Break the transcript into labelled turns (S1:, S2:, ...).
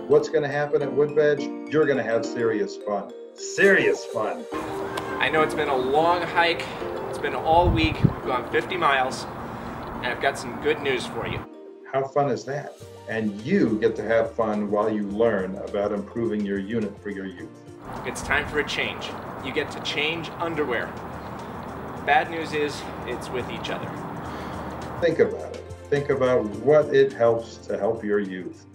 S1: What's going to happen at Woodveg? You're going to have serious fun. Serious fun.
S2: I know it's been a long hike. It's been all week. We've gone 50 miles, and I've got some good news for you.
S1: How fun is that? And you get to have fun while you learn about improving your unit for your youth.
S2: It's time for a change. You get to change underwear. Bad news is, it's with each other.
S1: Think about it. Think about what it helps to help your youth.